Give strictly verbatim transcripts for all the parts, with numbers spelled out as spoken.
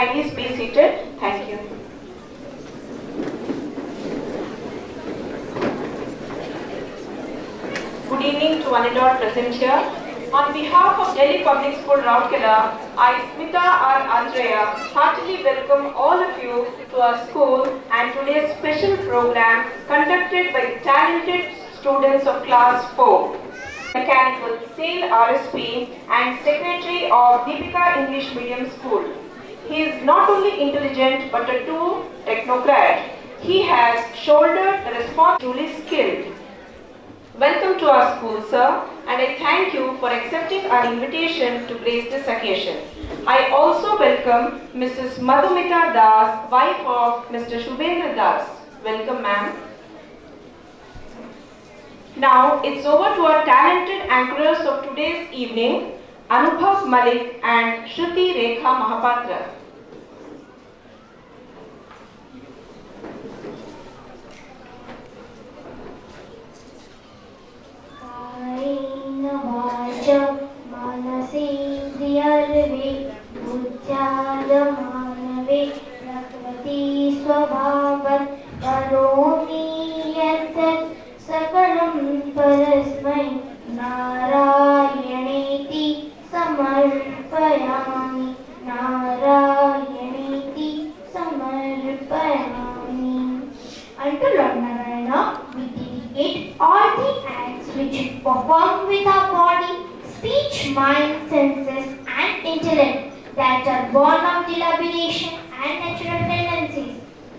kindly be seated. Thank you. Good evening to one and all present here. On behalf of Delhi Public School, Rourkela, I, Smita R. Andrea, heartily welcome all of you to our school and today's special program conducted by talented students of Class four. Mechanical, SAIL R S P and Secretary of Deepika English Medium School. He is not only intelligent but a true technocrat. He has shouldered the responsibility, truly skilled. Welcome to our school, sir, and I thank you for accepting our invitation to grace this occasion. I also welcome Missus Madhumita Das, wife of Mister Shubhendra Das. Welcome, ma'am. Now, it's over to our talented anchors of today's evening, Anubhav Malik and Shruti Rekha Mahapatra. Sakalam parasmai Narayaneti samarpayami Narayaneti samarpayami. Unto Lord Narayana we dedicate all the acts which we perform with our body, speech, mind, senses and intellect that are born of dilapidation and natural tendencies.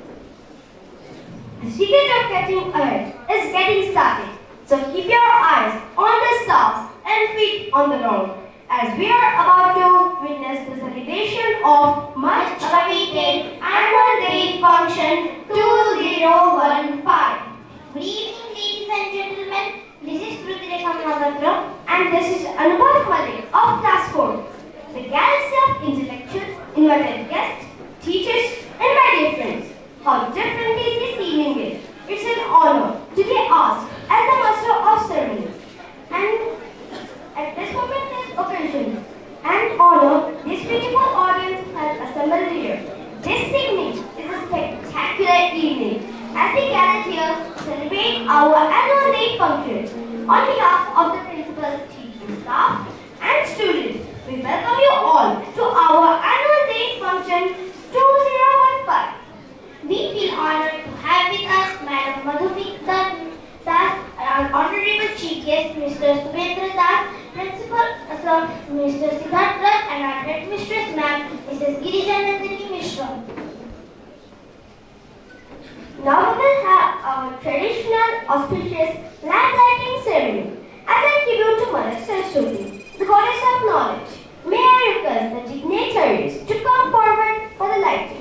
The secret of getting ahead is getting started. So keep your eyes on the stars and feet on the ground as we are about to witness the celebration of much awaited annual day function two thousand fifteen. Good evening, ladies and gentlemen. This is Shruti Rekha Mahapatra and this is Anubhav Malik of Class four. The galaxy of intellectuals, invited guests, teachers and my dear friends. How different is this evening is. It's an honor to be asked as the master of ceremonies. And at this momentous occasion and honor, this beautiful audience has assembled here. This evening is a spectacular evening as we gather here to celebrate our annual day function. On behalf of the principal, teaching staff and students, we welcome you all to our annual day function two thousand fifteen. We feel honored to have with us Madam Madhumita Das, our Honorable Chief Guest Mister Shubhendra Das, Principal Sir Mister Siddharth Dutt, and our Headmistress Ma'am Missus Girija Nandini Mishra. Now we will have our traditional auspicious lamp lighting ceremony. As I tribute to Mother Saraswati, the goddess of knowledge, may I request the dignitaries to come forward for the lighting.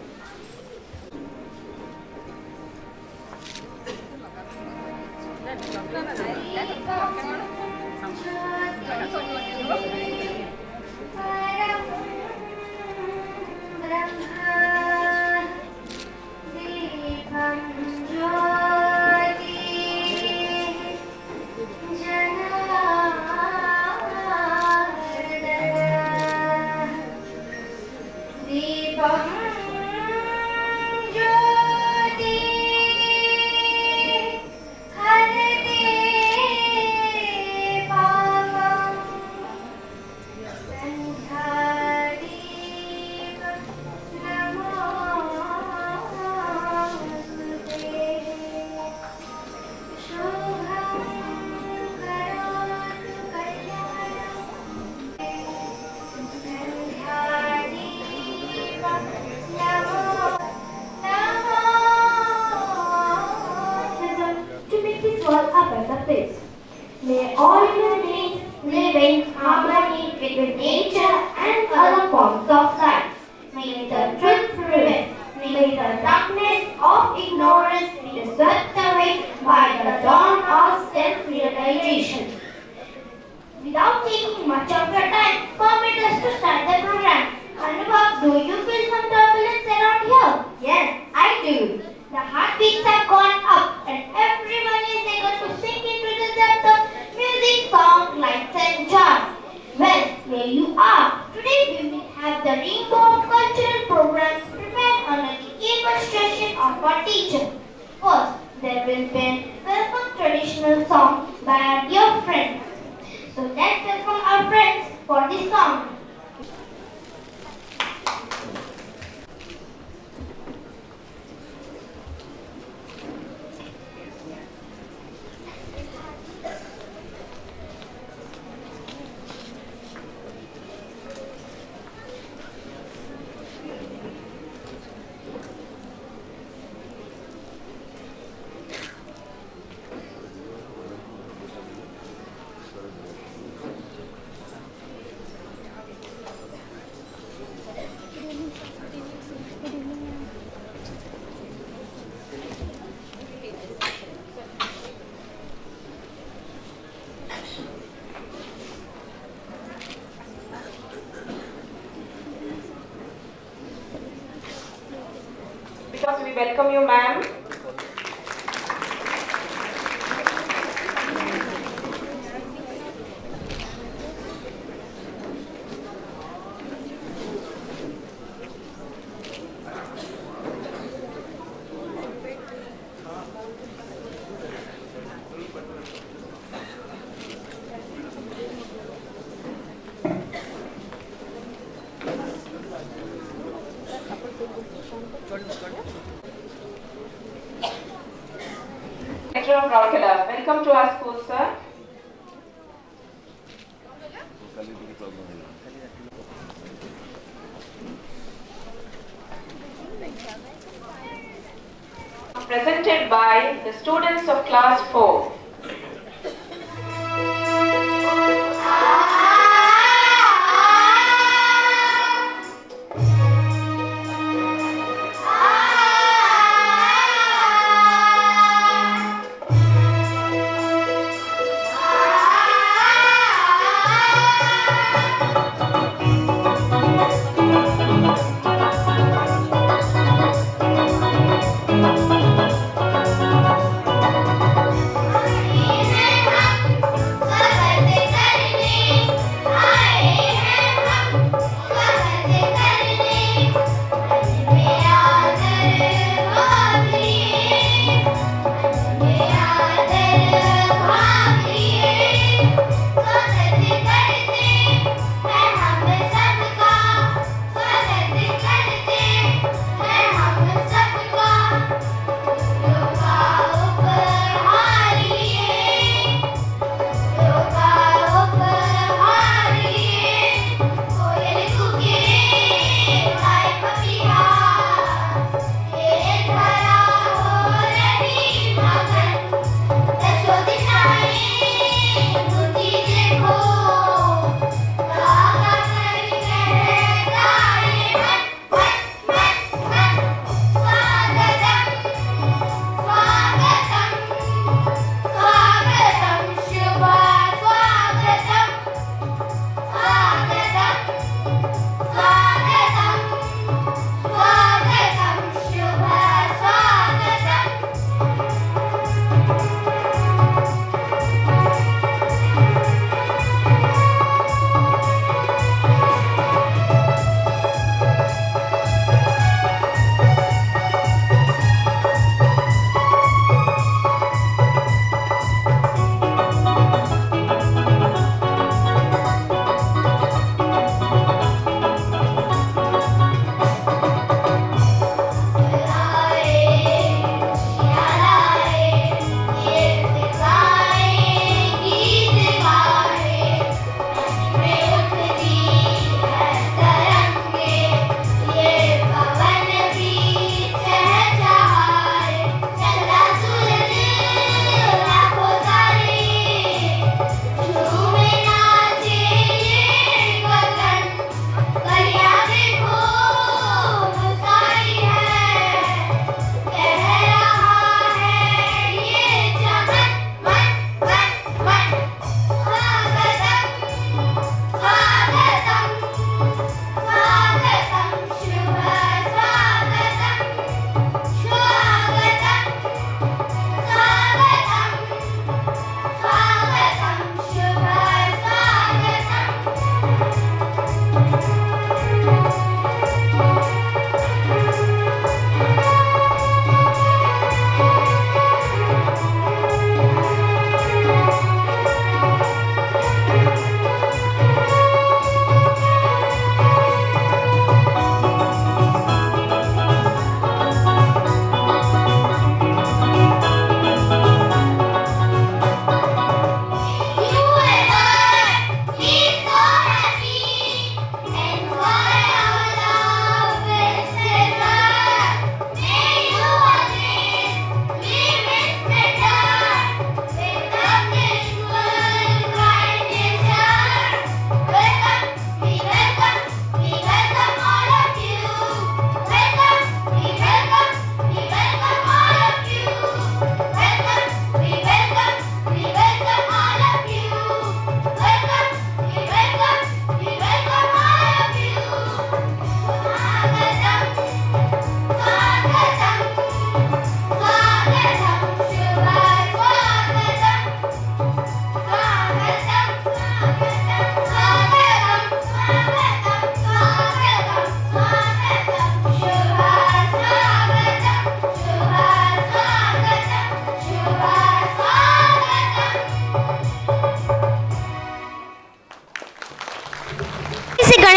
May all human beings live in harmony with nature and other forms of life. May the truth prevail. May the darkness of ignorance be swept away by the dawn of self-realization. Without taking much of your time, permit us to start the program. Anubhav, do you feel some turbulence around here? Yes, I do. The heartbeats have gone up and everyone is able to sink into the depth of music, song, lights and charms. Well, here you are. Today we will have the Rainbow of Cultural Program. programs prepared under the able suggestion of our teacher. First, there will be a welcome traditional song by our dear friends. So let's welcome our friends for this song. Because we welcome you, ma'am. Director of Rourkela, welcome to our school, sir. Presented by the students of class four. Hi.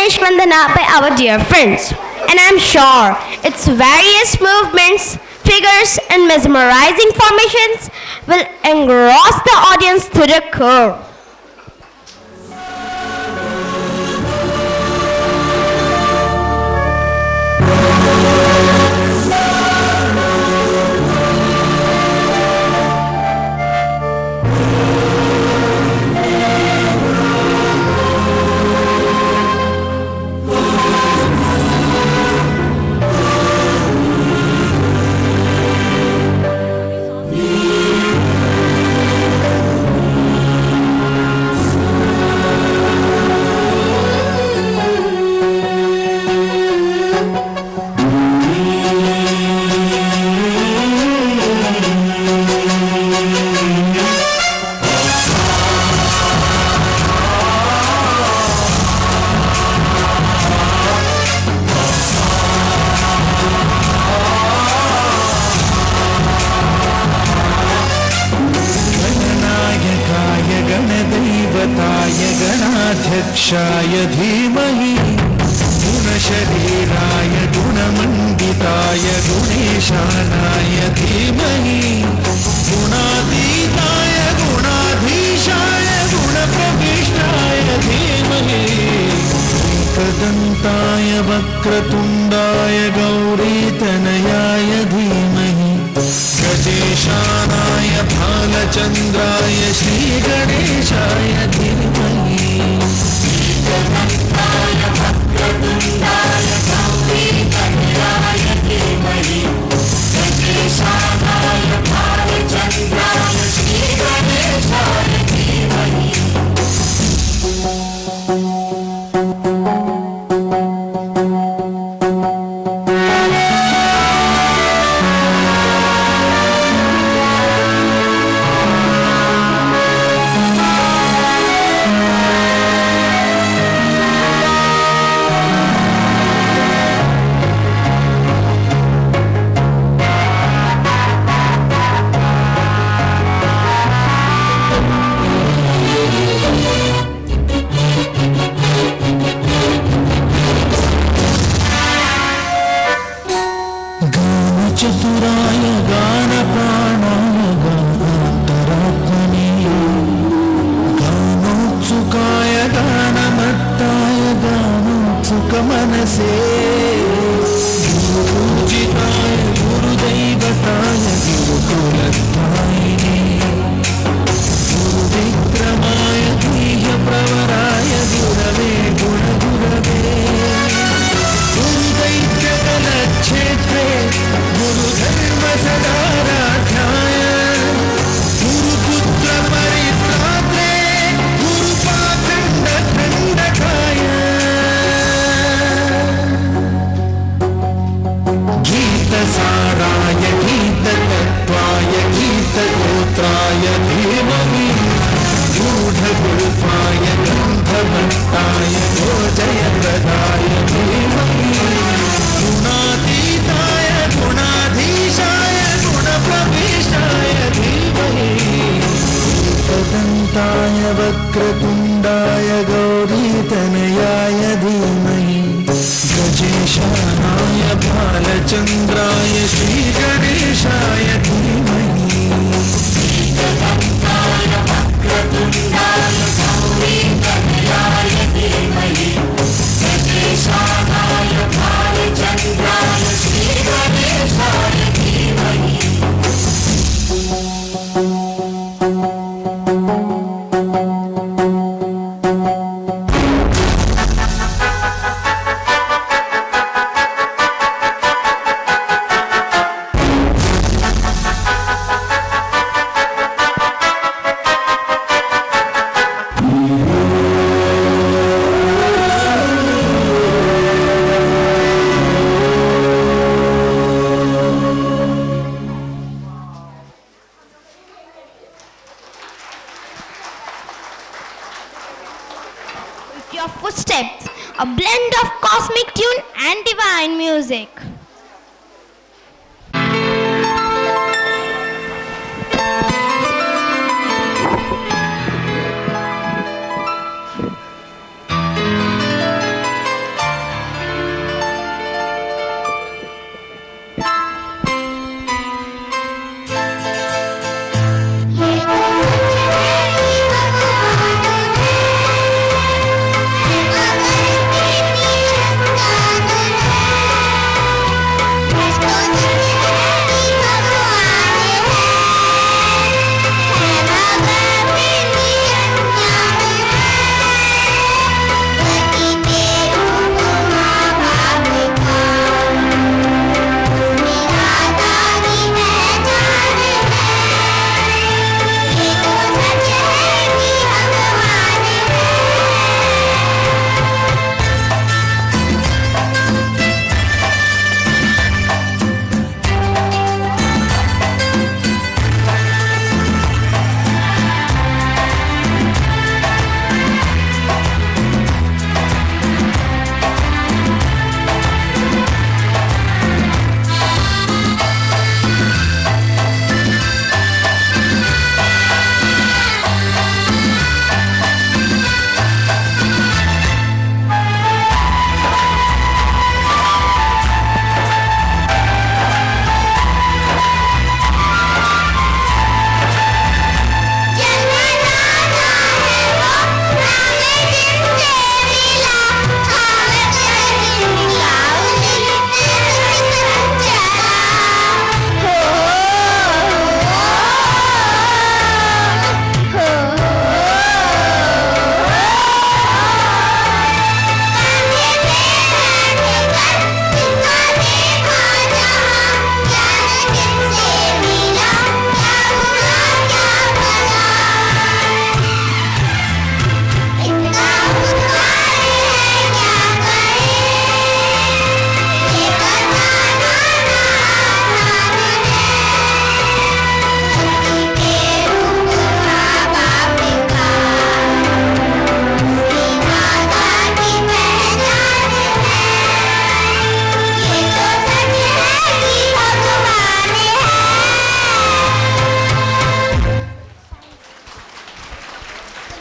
Ganesh Vandana by our dear friends. And I'm sure its various movements, figures and mesmerizing formations will engross the audience to the core. गणाध्यक्षाय धीमहि गुणशरीराय गुणमण्डिताय गुणेशानाय धीमहि गुणातीताय गुणाधीशाय गुणप्रविष्टाय धीमहि एकदन्ताय वक्रतुण्डाय गौरीतनयाय धीमहि गजेशानाय भालचन्द्राय श्रीगणेशाय धीमहि एकदन्ताय वक्रतुण्डाय गौरीतनयाय धीमहि गजेशानाय भालचन्द्राय श्रीगणेशाय धीमहि चतुराय गानप्राणाय गानान्तरात्मने गानोत्सुकाय गानमट्टाय गानोत्सुकमनसे गुरुपूजिताय गुरुदैवताय गुरुकुलस्थायिने गुरुविक्रमाय गुह्यप्रवराय गुरवे गुणगुरवे गुरुदैत्यकलक्षेत्रे गुरुधर्मसदाराध्याय गुरुपुत्रपरित्रात्रे गुरुपाखण्डखण्डकाय गीतसाराय गीततत्त्वाय गीतगोत्राय धीमहि गूढगुल्फाय गन्धभट्टाय गोजयप्रदाय धीमहि गुणातीताय गुणाधीशाय गुणप्रविष्टाय धीमहि एकदन्ताय वक्रतुण्डाय गौरीतनयाय धीमहि गजेशानाय भालचन्द्राय श्रीगणेशाय धीमहि एकदन्ताय वक्रतुण्डाय गौरीतनयाय धीमहि गजेशानाय भालचन्द्राय श्रीगणेशाय धीमहि Your footsteps, a blend of cosmic tune and divine music.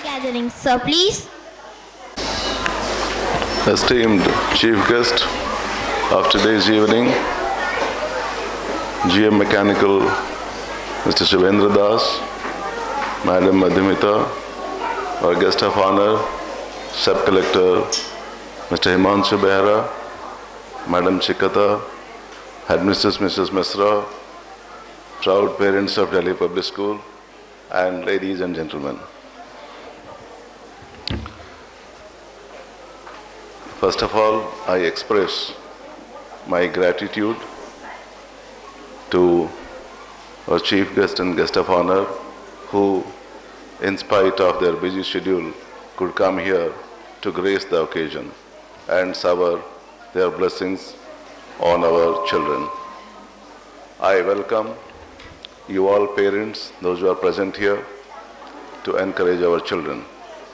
gathering. Sir, please. Esteemed chief guest of today's evening, G M Mechanical, Mister Shivendra Das, Madam Madhumita, our guest of honor, Sub-Collector Mister Himanshu Behra, Madam Chikata, Headmistress Missus Misra, proud parents of Delhi Public School, and ladies and gentlemen. First of all, I express my gratitude to our chief guest and guest of honor who, in spite of their busy schedule, could come here to grace the occasion and shower their blessings on our children. I welcome you all parents, those who are present here, to encourage our children.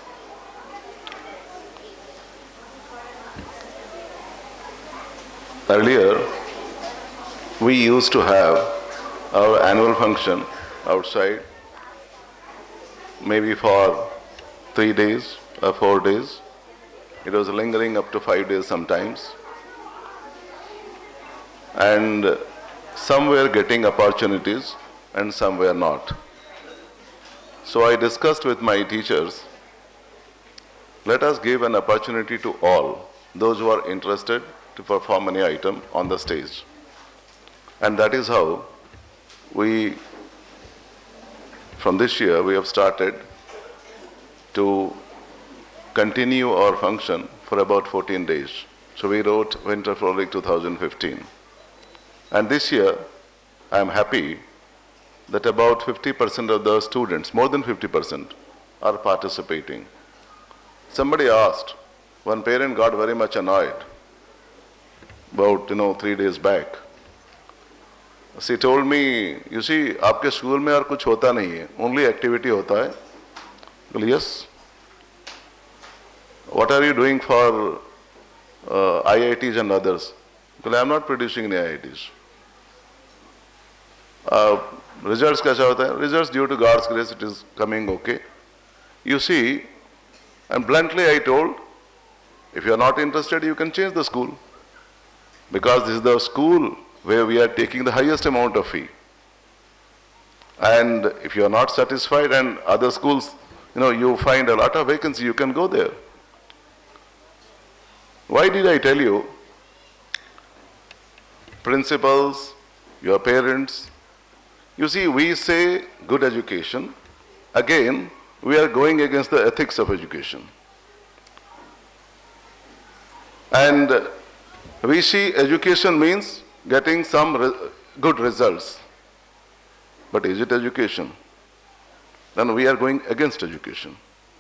Earlier, we used to have our annual function outside, maybe for three days or four days. It was lingering up to five days sometimes. And some were getting opportunities and some were not. So I discussed with my teachers, let us give an opportunity to all those who are interested to perform any item on the stage. And that is how we, from this year, we have started to continue our function for about fourteen days. So we wrote Winter Frolic two thousand fifteen. And this year, I am happy that about fifty percent of the students, more than fifty percent, are participating. Somebody asked, one parent got very much annoyed about, you know, three days back. She told me, you see, आपके school में और कुछ होता नहीं है, only activity होता है. Well, yes. What are you doing for uh, I I Ts and others? Well, I am not producing any I I Ts. Uh, results कैसा होता है? Results due to God's grace, it is coming okay. You see, and bluntly I told, if you are not interested, you can change the school. Because this is the school where we are taking the highest amount of fee. And if you are not satisfied and other schools, you know, you find a lot of vacancy, you can go there. Why did I tell you? Principals, your parents, you see, we say good education. Again, we are going against the ethics of education. And we see education means getting some re good results. But is it education? Then we are going against education.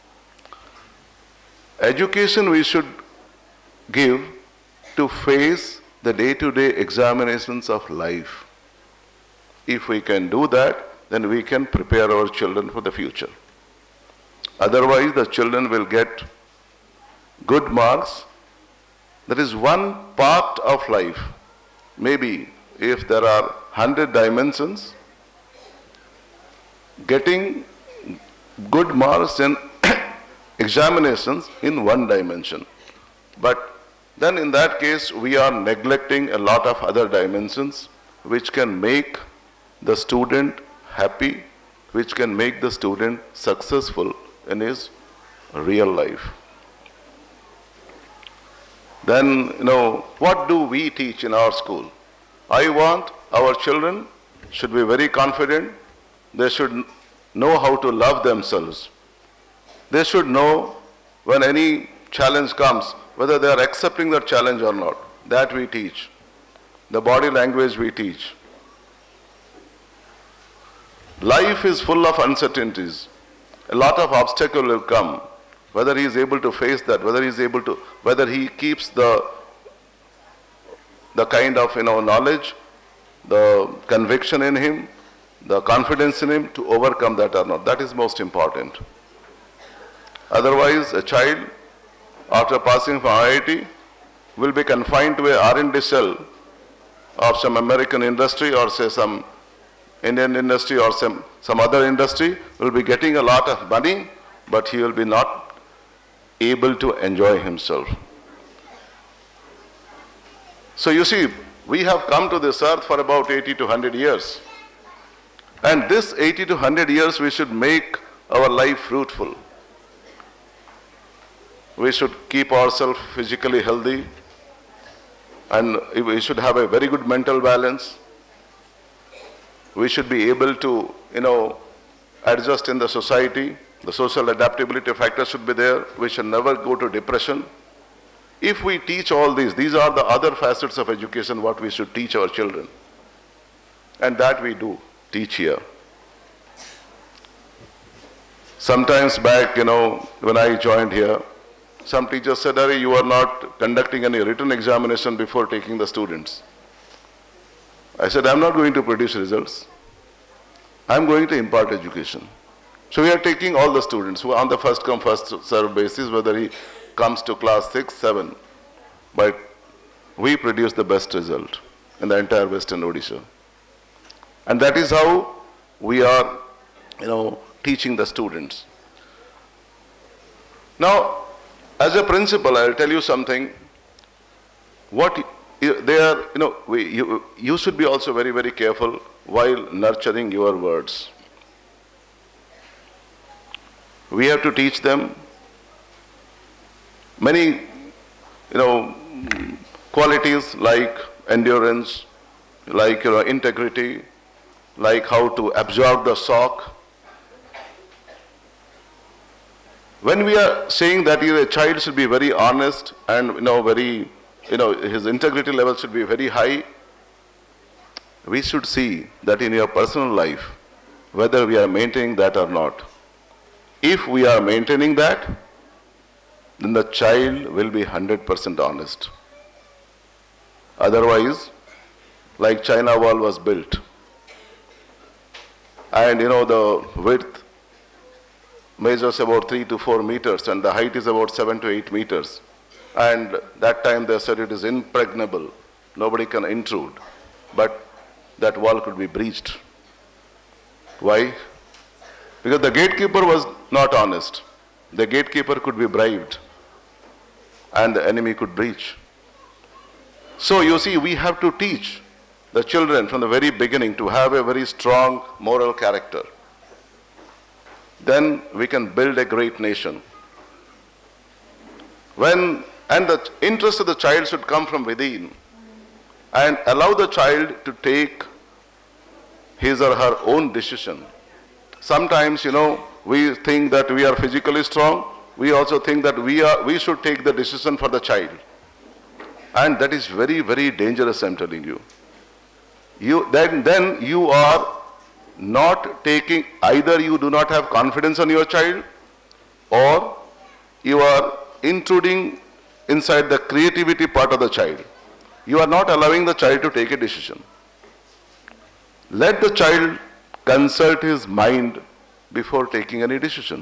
Education we should give to face the day-to-day examinations of life. If we can do that, then we can prepare our children for the future. Otherwise, the children will get good marks. That is one part of life. Maybe if there are one hundred dimensions, getting good marks in examinations in one dimension. But then in that case, we are neglecting a lot of other dimensions which can make the student happy, which can make the student successful in his real life. Then, you know, what do we teach in our school? I want our children should be very confident. They should know how to love themselves. They should know when any challenge comes, whether they are accepting that challenge or not. That we teach. The body language we teach. Life is full of uncertainties. A lot of obstacles will come. Whether he is able to face that, whether he is able to, whether he keeps the, the kind of, you know, knowledge, the conviction in him, the confidence in him to overcome that or not. That is most important. Otherwise, a child, after passing from I I T, will be confined to a R and D cell of some American industry or say some Indian industry or some, some other industry, will be getting a lot of money, but he will be not able to enjoy himself. So you see, we have come to this earth for about eighty to one hundred years. And this eighty to one hundred years we should make our life fruitful. We should keep ourselves physically healthy, and we should have a very good mental balance. We should be able to, you know, adjust in the society. The social adaptability factor should be there. We should never go to depression. If we teach all these, these are the other facets of education what we should teach our children. And that we do teach here. Sometimes back, you know, when I joined here, some teachers said, "Arey, you are not conducting any written examination before taking the students." I said, "I'm not going to produce results. I'm going to impart education." So we are taking all the students who are on the first come, first serve basis, whether he comes to class six, seven. But we produce the best result in the entire Western Odisha. And that is how we are, you know, teaching the students. Now, as a principal, I'll tell you something. What they are, you know, we, you, you should be also very, very careful while nurturing your words. We have to teach them many, you know, qualities like endurance, like, you know, integrity, like how to absorb the shock. When we are saying that a child should be very honest and, you know, very, you know, his integrity level should be very high, we should see that in your personal life, whether we are maintaining that or not. If we are maintaining that, then the child will be one hundred percent honest. Otherwise, like China Wall was built, and, you know, the width measures about three to four meters and the height is about seven to eight meters. And that time they said it is impregnable. Nobody can intrude. But that wall could be breached. Why? Because the gatekeeper was not honest. The gatekeeper could be bribed and the enemy could breach. So you see, we have to teach the children from the very beginning to have a very strong moral character. Then we can build a great nation. When, and the interest of the child should come from within, and allow the child to take his or her own decision. Sometimes, you know, we think that we are physically strong. We also think that we are, we should take the decision for the child. And that is very, very dangerous, I'm telling you. You, then, then you are not taking, either you do not have confidence on your child, or you are intruding inside the creativity part of the child. You are not allowing the child to take a decision. Let the child consult his mind before taking any decision.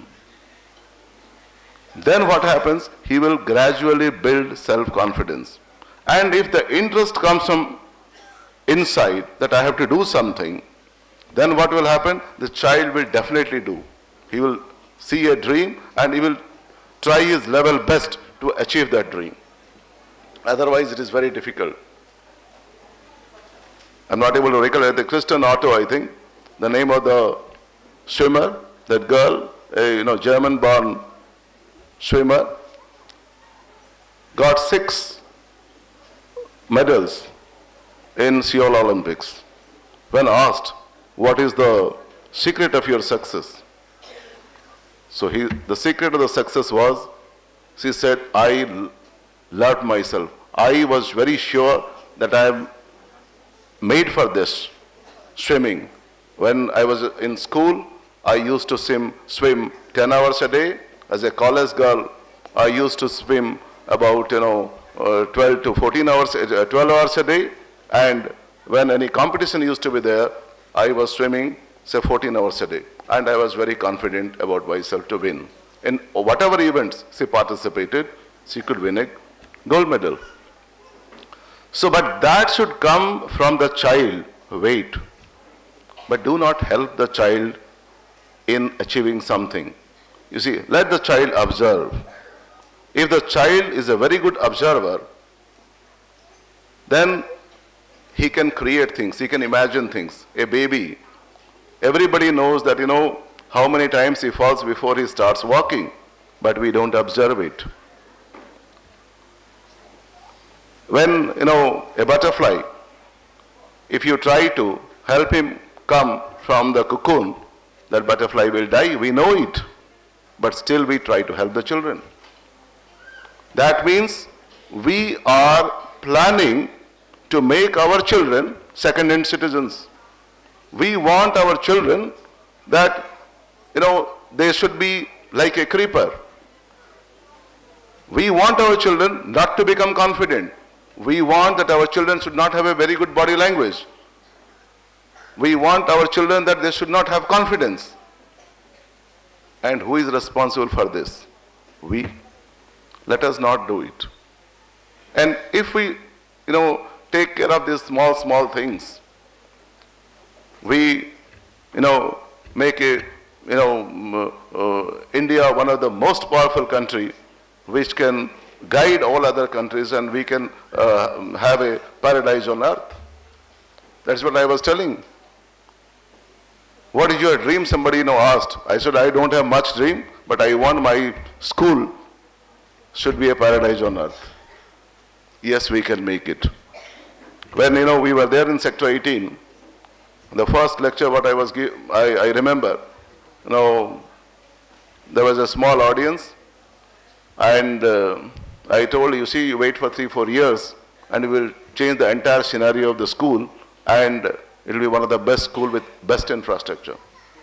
Then what happens? He will gradually build self-confidence. And if the interest comes from inside, that I have to do something, then what will happen? The child will definitely do. He will see a dream and he will try his level best to achieve that dream. Otherwise, it is very difficult. I'm not able to recollect the Kristen Otto, I think, the name of the swimmer, that girl, a, you know, German-born swimmer, got six medals in Seoul Olympics. When asked, what is the secret of your success? So he, the secret of the success was, she said, I loved myself. I was very sure that I am made for this, swimming. When I was in school, I used to swim, swim ten hours a day. As a college girl, I used to swim about, you know, uh, twelve to fourteen hours, uh, twelve hours a day. And when any competition used to be there, I was swimming, say, fourteen hours a day. And I was very confident about myself to win. In whatever events she participated, she could win a gold medal. So, but that should come from the child. Wait. But do not help the child in achieving something. You see, let the child observe. If the child is a very good observer, then he can create things, he can imagine things. A baby, everybody knows that, you know, how many times he falls before he starts walking, but we don't observe it. When, you know, a butterfly, if you try to help him come from the cocoon, that butterfly will die, we know it, but still we try to help the children. That means we are planning to make our children second-hand citizens. We want our children that, you know, they should be like a creeper. We want our children not to become confident. We want that our children should not have a very good body language. We want our children that they should not have confidence. And who is responsible for this? We. Let us not do it. And if we, you know, take care of these small, small things, we, you know, make a, you know, uh, India one of the most powerful country which can guide all other countries, and we can uh, have a paradise on earth. That's what I was telling. What is your dream? Somebody, you know, asked. I said, I don't have much dream, but I want my school should be a paradise on earth. Yes, we can make it. When, you know, we were there in Sector eighteen, the first lecture what I was give, I, I remember, you know, there was a small audience, and uh, I told, you see, you wait for three, four years, and we will change the entire scenario of the school, and it will be one of the best schools with best infrastructure.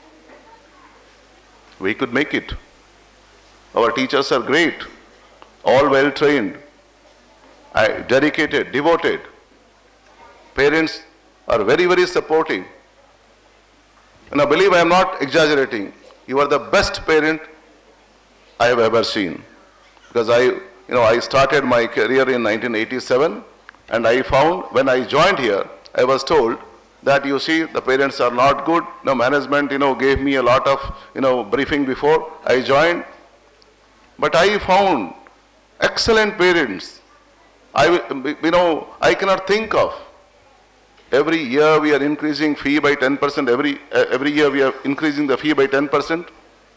We could make it. Our teachers are great, all well trained, dedicated, devoted. Parents are very, very supportive. And I believe I am not exaggerating. You are the best parent I have ever seen. Because I, you know, I started my career in nineteen eighty-seven, and I found when I joined here, I was told that, you see, the parents are not good. No, management, you know, gave me a lot of, you know, briefing before I joined. But I found excellent parents. I, you know, I cannot think of. Every year we are increasing fee by ten percent. Every, every year we are increasing the fee by ten percent.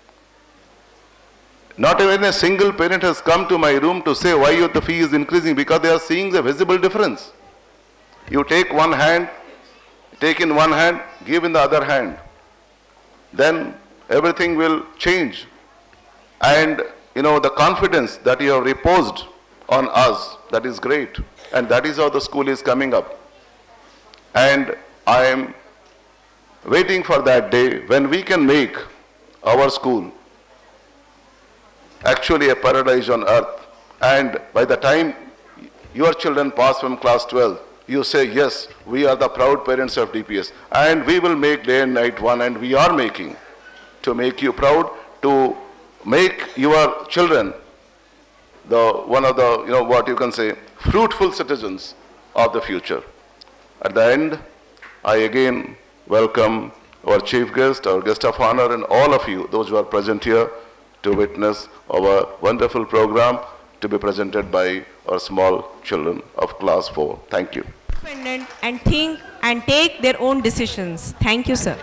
Not even a single parent has come to my room to say why the fee is increasing, because they are seeing the visible difference. You take one hand, take in one hand, give in the other hand. Then everything will change. And, you know, the confidence that you have reposed on us, that is great. And that is how the school is coming up. And I am waiting for that day when we can make our school actually a paradise on earth. And by the time your children pass from class twelve, you say, yes, we are the proud parents of D P S. And we will make day and night one, and we are making, to make you proud, to make your children the one of the, you know, what you can say, fruitful citizens of the future. At the end, I again welcome our chief guest, our guest of honor, and all of you, those who are present here, to witness our wonderful program to be presented by our small children of class four. Thank you. Independent and think and take their own decisions. Thank you, sir.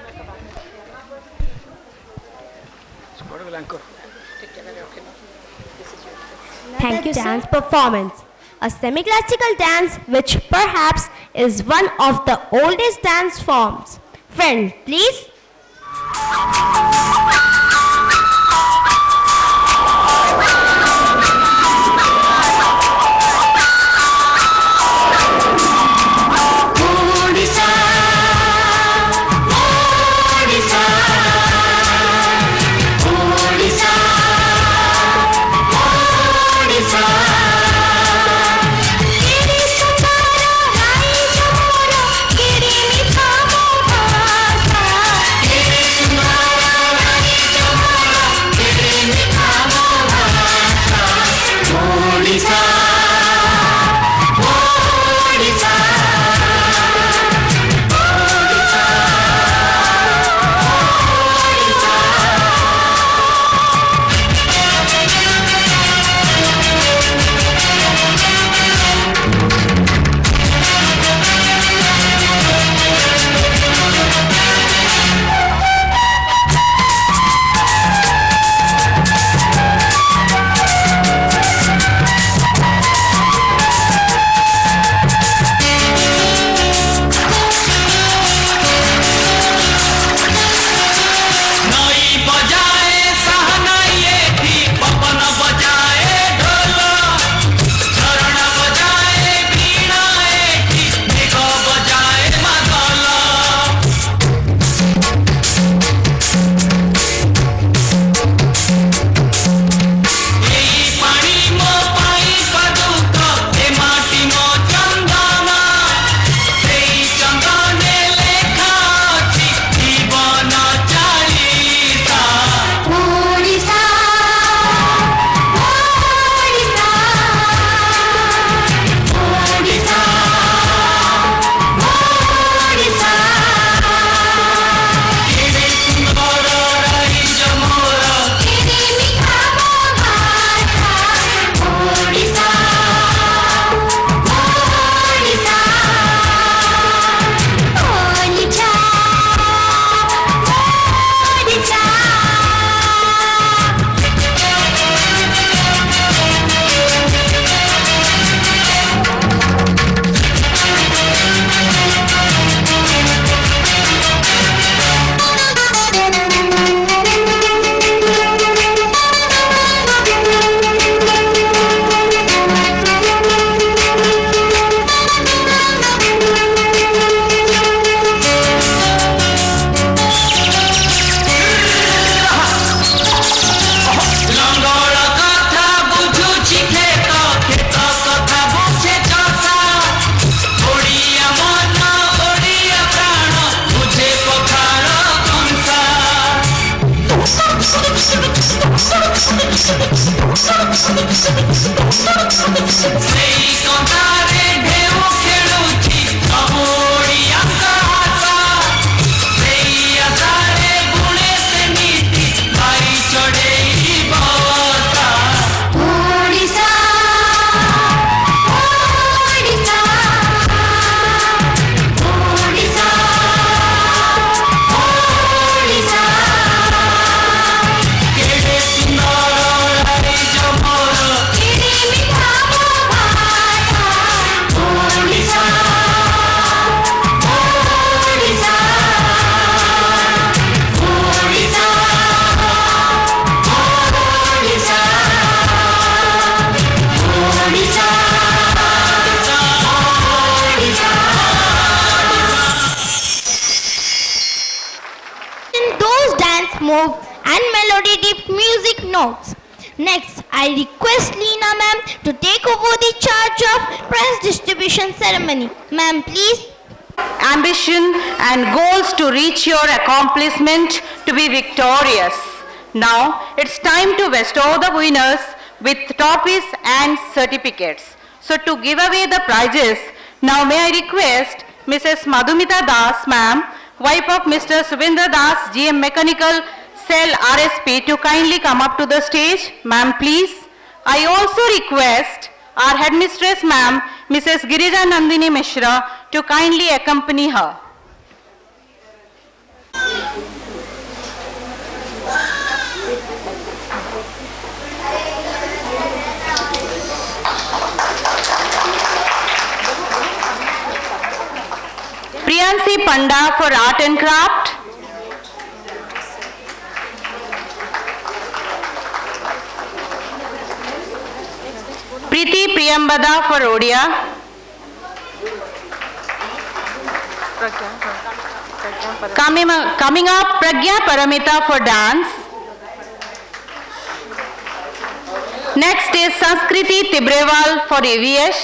Thank you, dance performance. A semi-classical dance which perhaps is one of the oldest dance forms. Friends, please. Krishna move and melody deep music notes. Next, I request Leena ma'am to take over the charge of prize distribution ceremony. Ma'am, please. Ambition and goals to reach your accomplishment to be victorious. Now, it's time to bestow the winners with trophies and certificates. So, to give away the prizes, now may I request Missus Madhumita Das, ma'am, wife of Mister Subindra Das, G M Mechanical Cell R S P, to kindly come up to the stage. Ma'am, please. I also request our headmistress, ma'am, Missus Girija Nandini Mishra, to kindly accompany her. Priyansi Panda for Art and Craft. Preeti Priyambada for Odia. Coming, coming up, Pragya Paramita for dance. Next is Sanskriti Tibrewal for A V S.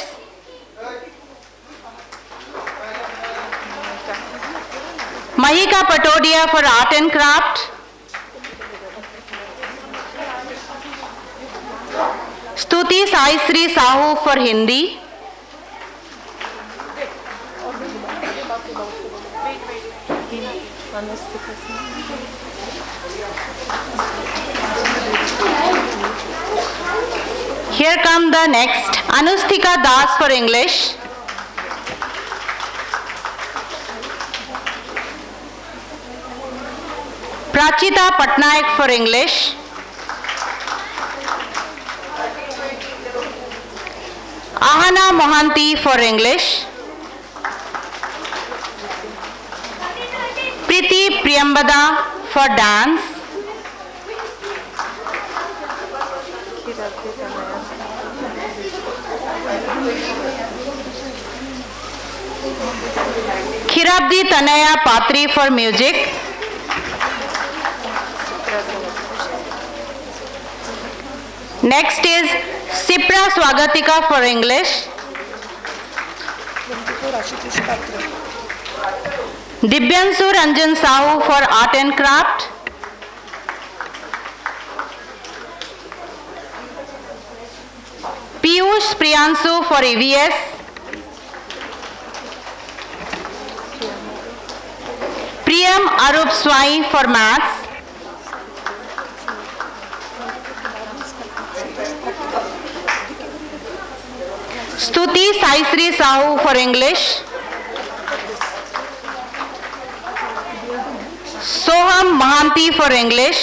Mahika Patodia for Art and Craft. Stuti Sai Sri Sahu for Hindi. Here come the next, Anustika Das for English. Prachita Patnaik for English. Ahana Mohanty for English. Preeti Priyambada for dance. Khirabdi Tanaya Patri for music. Next is Sipra Swagatika for English. Dibyansu Ranjan Sahu for Art and Craft. Piyush Priyansu for A V S. Priyam Arup Swai for Maths. Stuti Sai Sri Sahu for English. Soham Mahanty for English.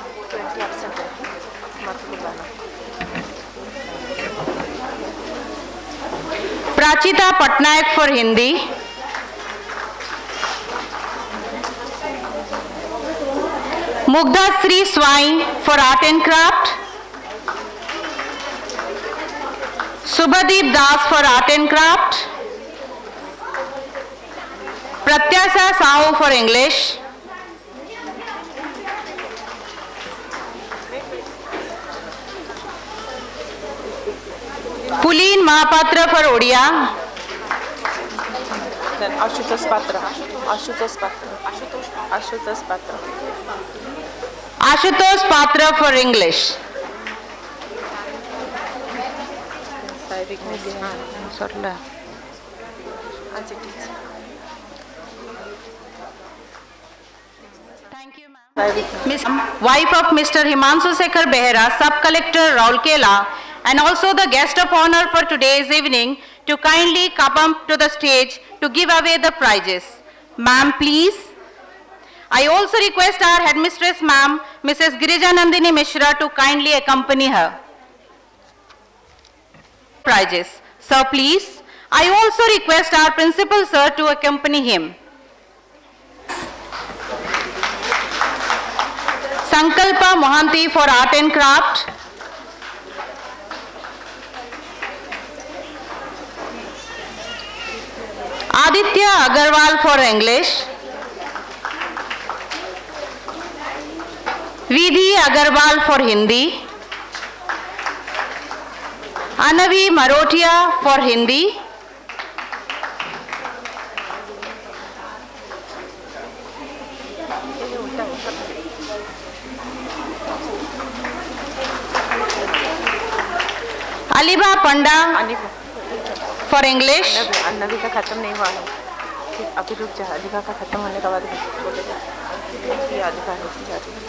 Prachita Patnaik for Hindi. Mugdha Sri Swai for Art and Craft. Subhadeep Das for Art and Craft. Pratyasa Sahu for English. Puleen Mahapatra for Odia. Then Ashutosh Patra. Ashutosh Patra. Ashutosh Patra. Ashutosh Patra for English. Vighnesh. Sorla. Ajit teacher. Thank you, ma'am. By Vighnesh. Miss Wife of Mister Himanshu Sekhar Behera, Sub-Collector Rourkela, and also the guest of honor for today's evening to kindly come up to the stage to give away the prizes. Ma'am, please. I also request our headmistress, ma'am, Missus Girija Nandini Mishra, to kindly accompany her. Prizes. Sir, please. I also request our principal, sir, to accompany him. Sankalpa Mohanty for art and craft. Aditya Agarwal for English. Vidhi Agarwal for Hindi. Anavi Marotia for Hindi. Aliba Panda for English. अन्नवी का खत्म नहीं हुआ है, अभी रुक जा, अधिका का खत्म होने के बाद बोलेगा, ये अधिका रुक जाती है।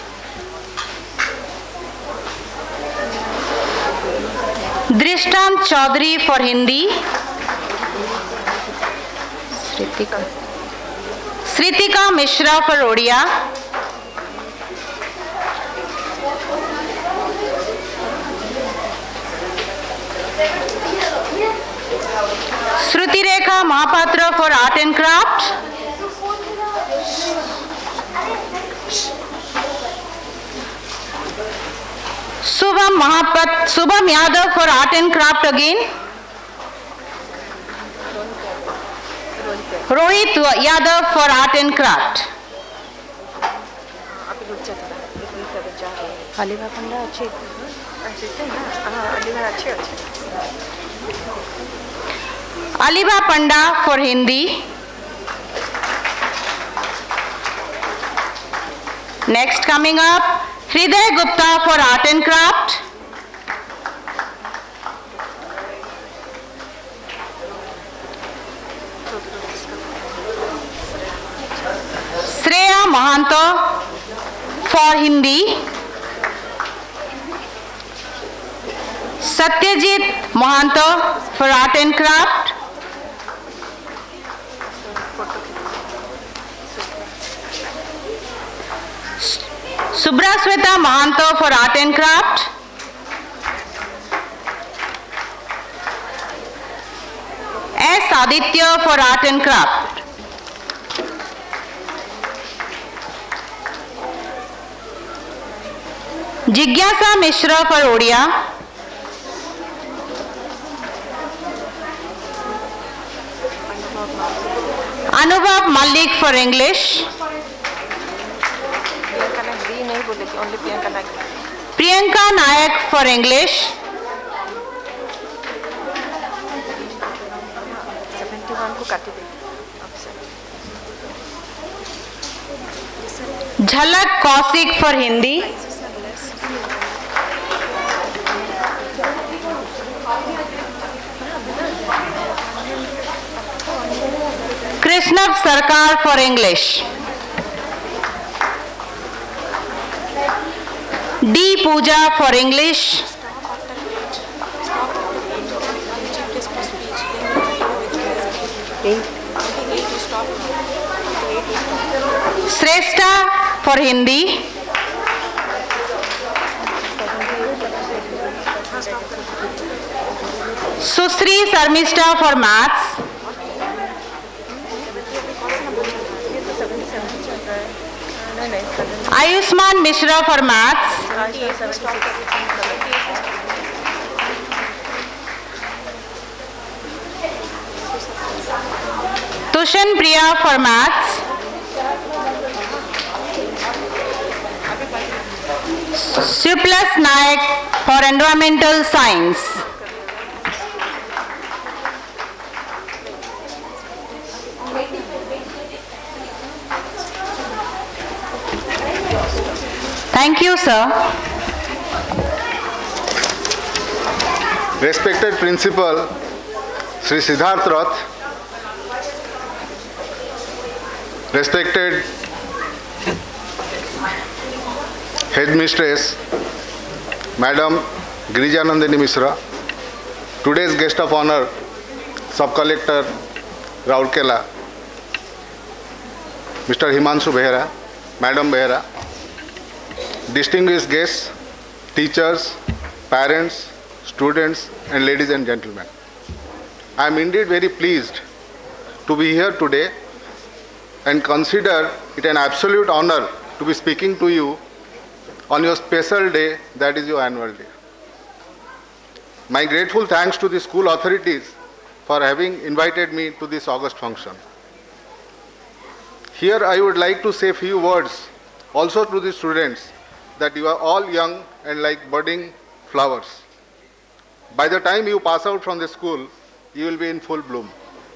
Drishtam Chaudhary for Hindi. Sritika. Sritika Mishra for Odia. Shruti Rekha Mahapatra for art and craft. Subham Mahapat, Subham Yadav for art and craft again. Rohit Yadav for art and craft. अभी रुक जा थोड़ा, रुक जा रुक जा। अलीबा पंडा अच्छे, अच्छे थे ना, हाँ अलीबा अच्छे अच्छे। Aliba Panda for Hindi. Next coming up, Hriday Gupta for art and craft. Shreya Mahanto for Hindi. Satyajit Mahanto for art and craft. Subrasweta Mahanto for art and craft. S. Aditya for art and craft. Jigyasa Mishra for Odia. Anubhav Malik for English. Only Priyanka Nayak. Priyanka Nayak for English. seventy-one को काटी दे। Jhalak Kaushik for Hindi. Krishnab Sarkar for English. D. Pooja for English. Shrestha for Hindi. Susri Sarmishta for Maths. Ayushman Mishra for Maths. Tushan Priya for Maths. Shivplas Nayak for Environmental Science. Thank you, sir. respected Principal Sri Siddharth Rath, respected Headmistress Madam Girijanandini Mishra, today's guest of honor, Sub-Collector Rourkela, Mister Himanshu Behera, Madam Behera, distinguished guests, teachers, parents, students, and ladies and gentlemen. I am indeed very pleased to be here today and consider it an absolute honor to be speaking to you on your special day, that is your annual day. My grateful thanks to the school authorities for having invited me to this August function. Here I would like to say a few words also to the students that you are all young and like budding flowers. By the time you pass out from the school, you will be in full bloom.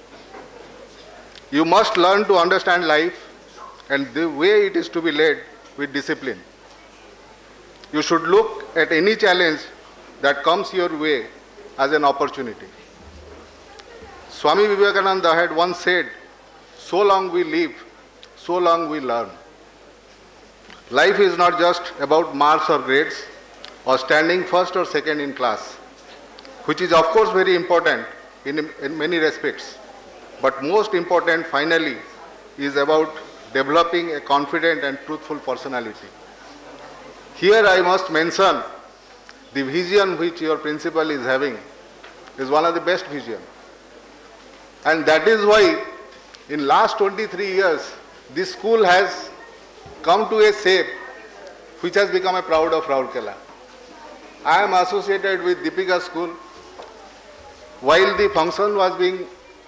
You must learn to understand life and the way it is to be led with discipline. You should look at any challenge that comes your way as an opportunity. Swami Vivekananda had once said, so long we live, so long we learn. Life is not just about marks or grades or standing first or second in class, which is of course very important in, in many respects. But most important finally is about developing a confident and truthful personality. Here I must mention the vision which your principal is having is one of the best vision. And that is why in last twenty-three years, this school has come to a shape which has become a proud of Rourkela. I am associated with Deepika School. While the function was being,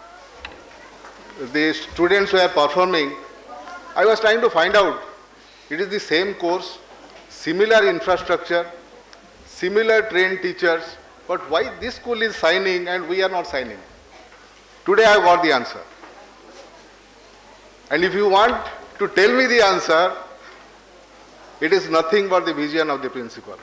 the students were performing, I was trying to find out, it is the same course, similar infrastructure, similar trained teachers, but why this school is signing and we are not signing? Today I got the answer. And if you want to tell me the answer, it is nothing but the vision of the principal.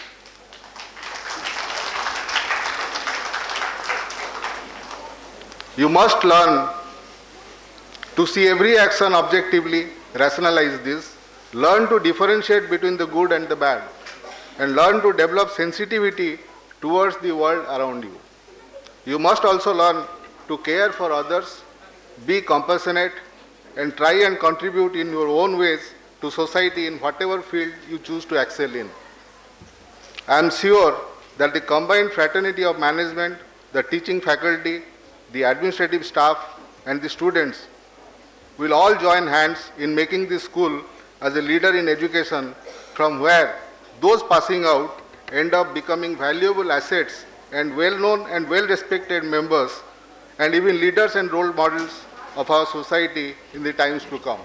You must learn to see every action objectively, rationalize this, learn to differentiate between the good and the bad, and learn to develop sensitivity towards the world around you. You must also learn to care for others, be compassionate, and try and contribute in your own ways to society in whatever field you choose to excel in. I am sure that the combined fraternity of management, the teaching faculty, the administrative staff, and the students will all join hands in making this school as a leader in education, from where those passing out end up becoming valuable assets and well-known and well-respected members and even leaders and role models of our society in the times to come.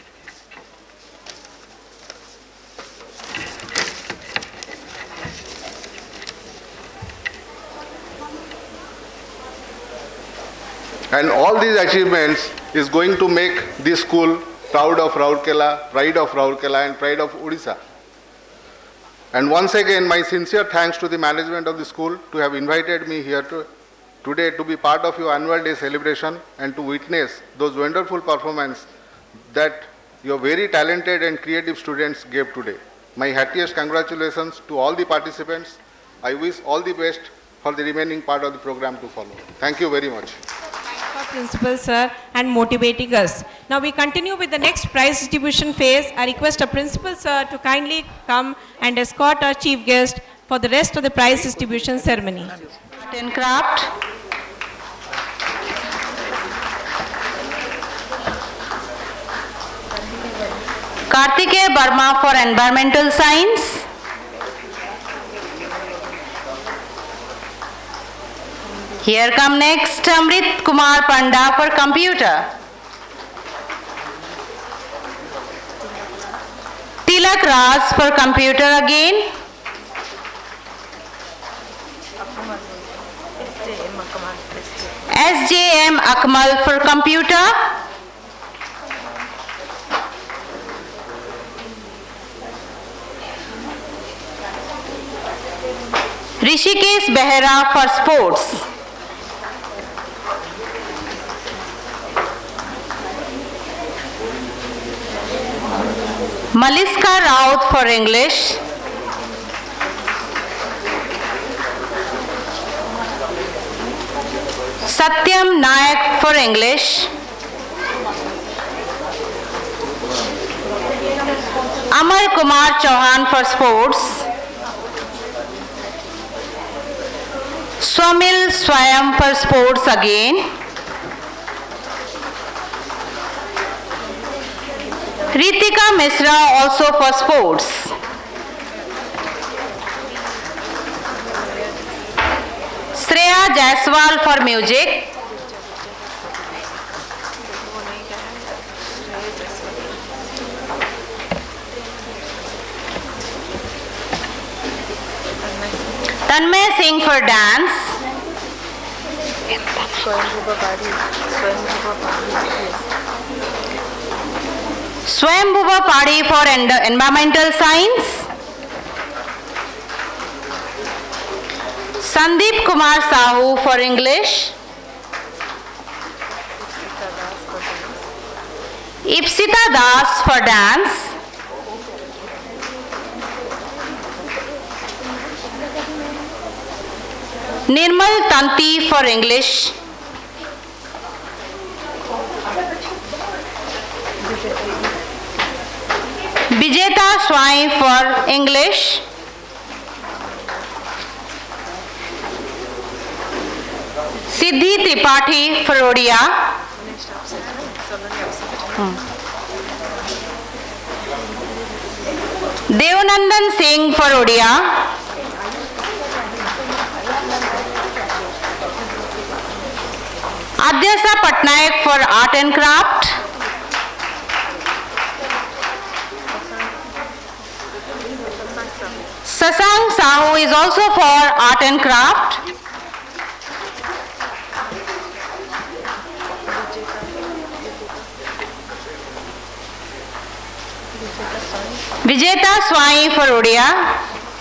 And all these achievements is going to make this school proud of Rourkela, pride of Rourkela, and pride of Odisha. And once again, my sincere thanks to the management of the school to have invited me here to, today to be part of your annual day celebration and to witness those wonderful performances that your very talented and creative students gave today. My happiest congratulations to all the participants. I wish all the best for the remaining part of the program to follow. Thank you very much. Principal sir and motivating us. Now we continue with the next prize distribution phase. I request our principal sir to kindly come and escort our chief guest for the rest of the prize distribution ceremony. Art and craft. Kartikeya Burma for environmental science. Here come next Amrit Kumar Panda for computer. Tilak Raj for computer again. S J M Akmal for computer. Rishikesh Behera for sports. Maliska Raut for English. Satyam Nayak for English. Amar Kumar Chauhan for sports. Swamil Swayam for sports again. Ritika Misra also for sports. Shreya Jaiswal for music. Tanmay Singh for dance. Swayambhuva Padi for en- environmental science. Sandeep Kumar Sahu for English. Ipsita Das for dance. Nirmal Tanti for English. Vijeta Swai for English. Siddhi Tripathi for Odia. Hmm. Devanandan Singh for Odia. Adyasa Patnaik for art and craft. Sasang Sahu is also for art and craft. Vijeta Swai for Odia.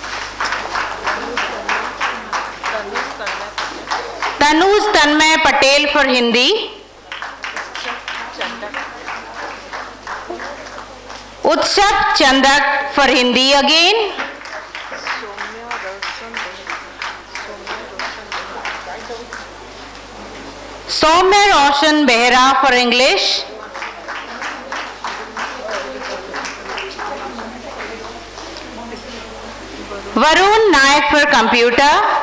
Tanuj Tanmay Patel for Hindi. Utsav Chandak for Hindi again. Soumya Roshan Behera for English. Varun Nayak for computer.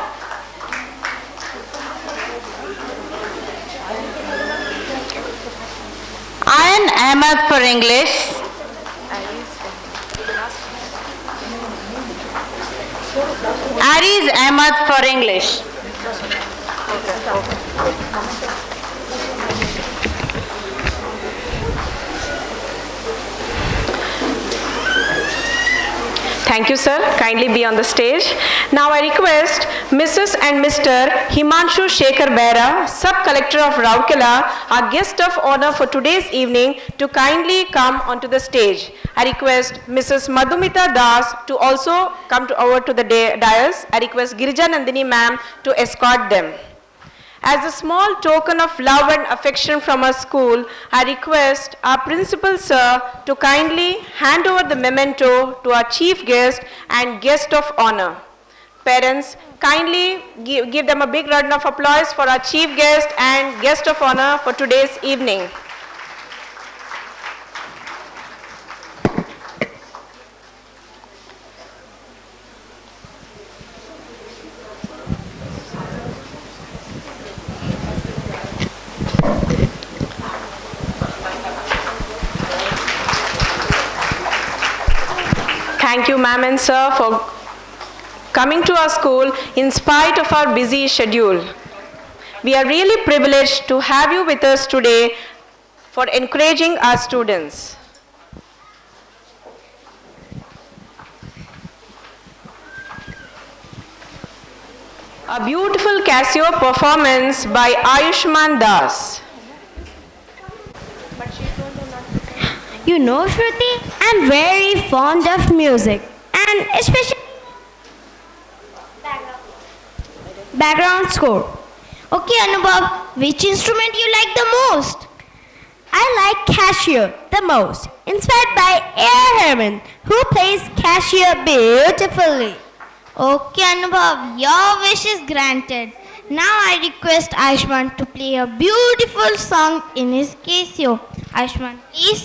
Ayan Ahmed for English. Aries Ahmed for English. Thank you, sir. Kindly be on the stage. Now I request Missus and Mister Himanshu Shekhar Behra, Sub-Collector of Rourkela, our guest of honor for today's evening, to kindly come onto the stage. I request Missus Madhumita Das to also come to over to the dais. I request Girija Nandini ma'am to escort them. As a small token of love and affection from our school, I request our principal sir to kindly hand over the memento to our chief guest and guest of honor. Parents, kindly give, give them a big round of applause for our chief guest and guest of honor for today's evening. Thank you, ma'am and sir, for coming to our school in spite of our busy schedule. We are really privileged to have you with us today for encouraging our students. A beautiful Casio performance by Ayushman Das. You know, Shruti, I'm very fond of music, and especially background score. Okay, Anubhav, which instrument you like the most? I like Cashier the most, inspired by Air Herman, who plays Cashier beautifully. Okay, Anubhav, your wish is granted. Now I request Ayushman to play a beautiful song in his Casio. Ayushman, please.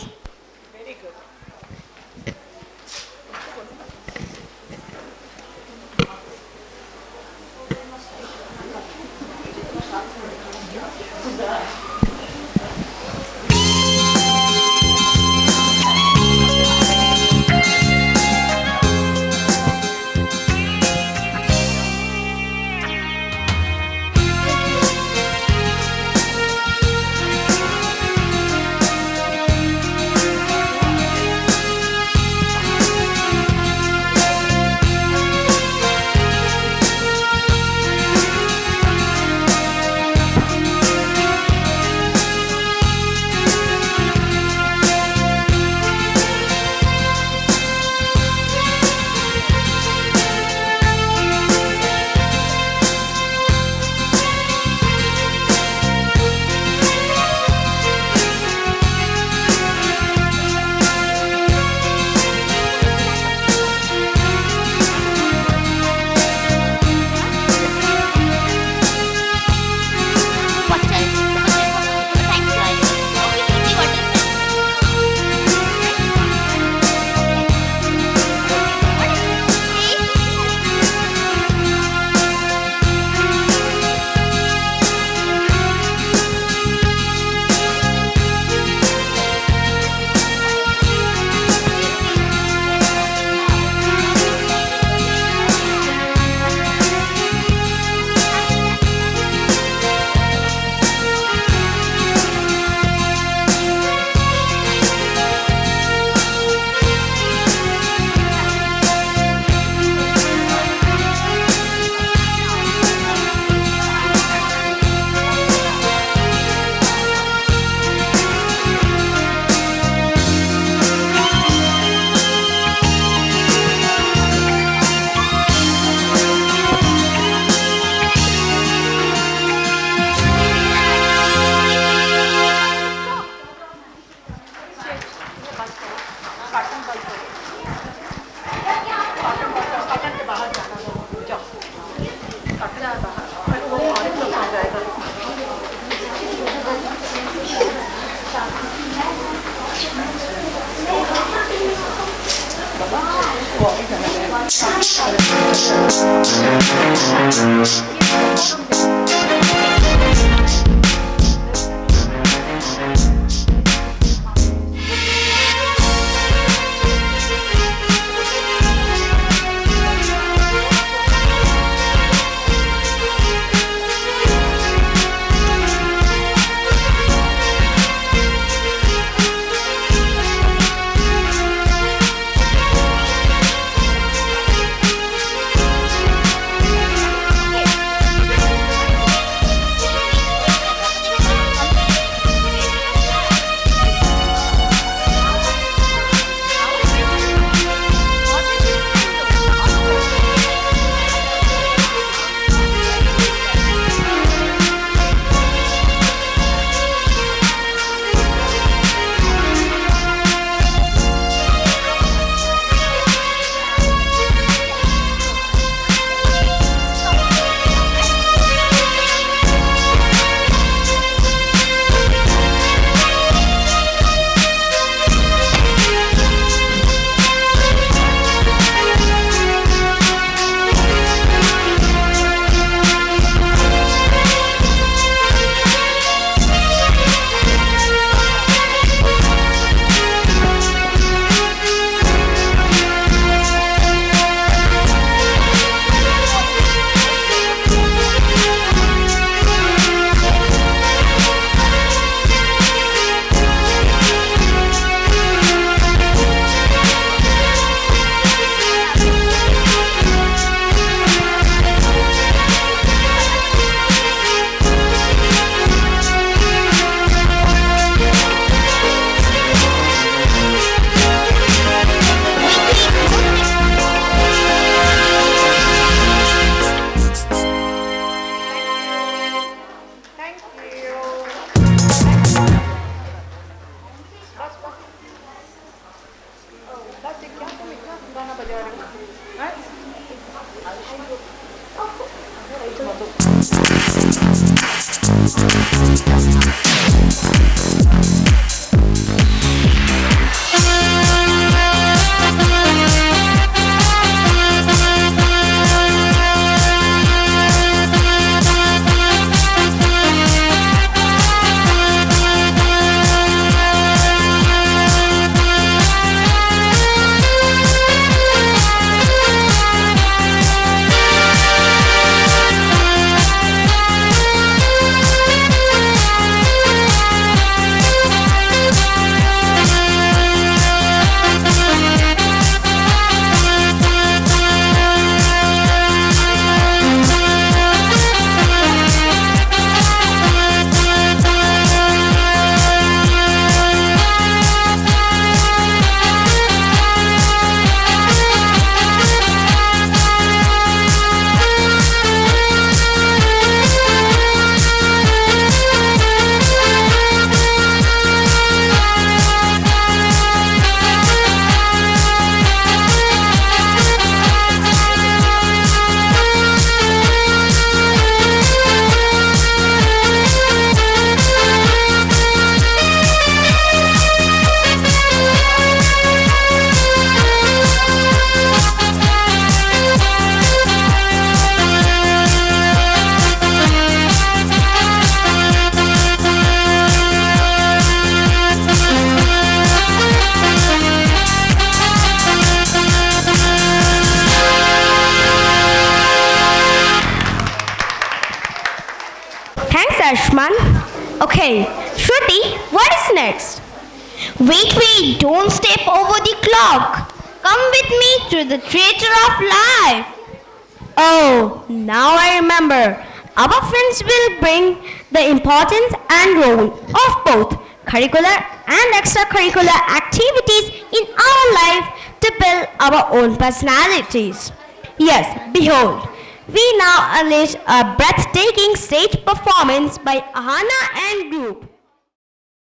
Ashman. Okay, Shruti, what is next? Wait, wait, don't step over the clock. Come with me to the theater of life. Oh, now I remember. Our friends will bring the importance and role of both curricular and extracurricular activities in our life to build our own personalities. Yes, behold, we now unleash a breathtaking stage performance by Ahana and group.